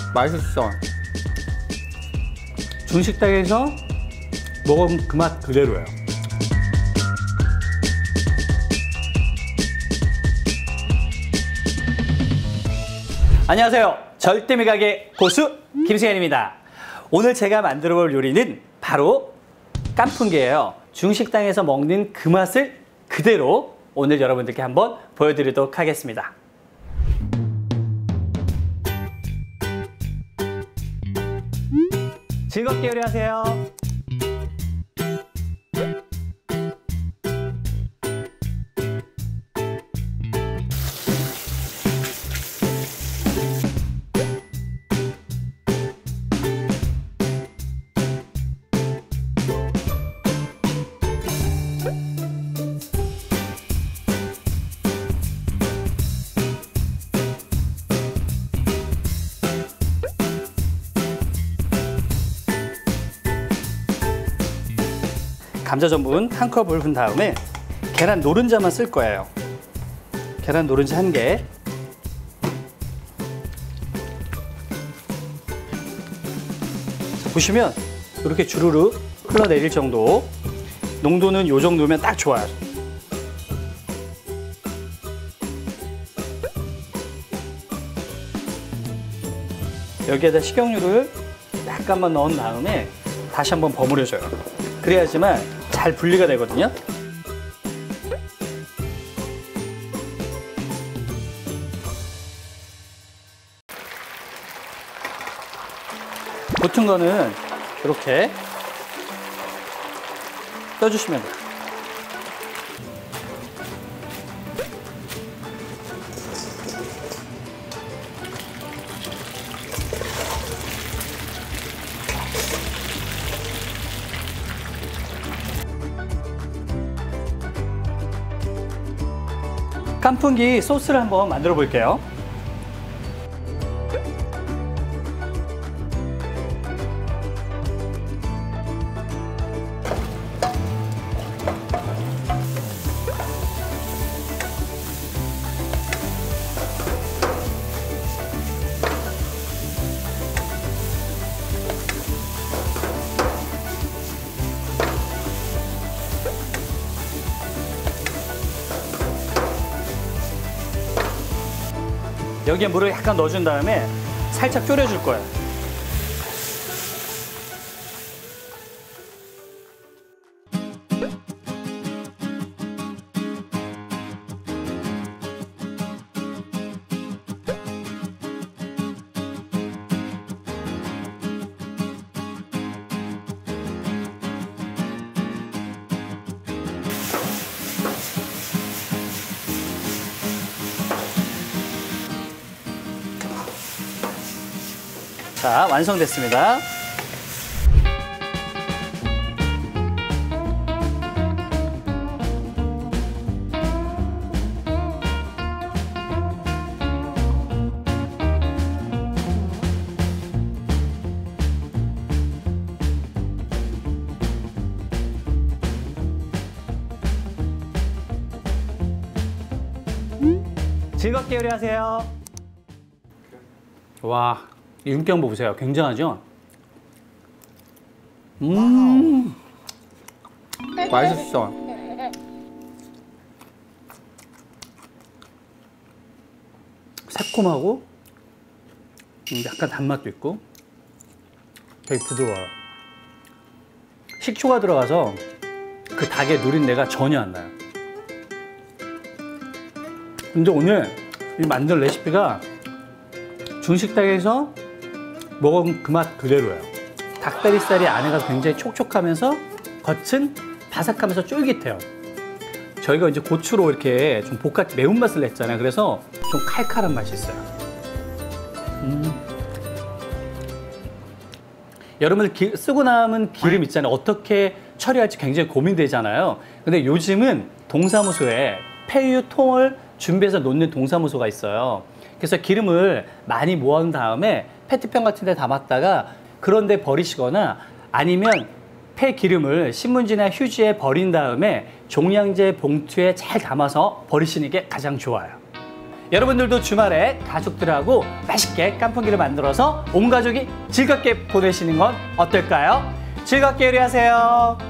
맛있어. 중식당에서 먹은 그 맛 그대로예요. 안녕하세요. 절대미각의 고수 김승현입니다. 오늘 제가 만들어 볼 요리는 바로 깐풍기예요. 중식당에서 먹는 그 맛을 그대로 오늘 여러분들께 한번 보여드리도록 하겠습니다. 즐겁게 요리하세요. 감자 전분 1컵을 푼 다음에 계란 노른자만 쓸 거예요. 계란 노른자 1개, 보시면 이렇게 주르르 흘러내릴 정도, 농도는 이 정도면 딱 좋아요. 여기에다 식용유를 약간만 넣은 다음에 다시 한번 버무려줘요. 그래야지만 잘 분리가 되거든요. 붙은 거는 이렇게 떠주시면 돼요. 깐풍기 소스를 한번 만들어 볼게요. 여기에 물을 약간 넣어준 다음에 살짝 졸여줄 거예요. 자, 완성됐습니다. 즐겁게 요리하세요. 와. 이 윤기 보세요. 굉장하죠? 맛있어. 새콤하고 약간 단맛도 있고 되게 부드러워요. 식초가 들어가서 그 닭의 누린내가 전혀 안 나요. 근데 오늘 이 만든 레시피가 중식당에서 먹은 그 맛 그대로예요. 닭다리살이 안에 가서 굉장히 촉촉하면서 겉은 바삭하면서 쫄깃해요. 저희가 이제 고추로 이렇게 좀 볶아 매운맛을 냈잖아요. 그래서 좀 칼칼한 맛이 있어요. 여러분들 쓰고 남은 기름 있잖아요. 어떻게 처리할지 굉장히 고민되잖아요. 근데 요즘은 동사무소에 폐유통을 준비해서 놓는 동사무소가 있어요. 그래서 기름을 많이 모아놓은 다음에 페트병 같은 데 담았다가 그런 데 버리시거나 아니면 폐기름을 신문지나 휴지에 버린 다음에 종량제 봉투에 잘 담아서 버리시는 게 가장 좋아요. 여러분들도 주말에 가족들하고 맛있게 깐풍기를 만들어서 온 가족이 즐겁게 보내시는 건 어떨까요? 즐겁게 요리하세요.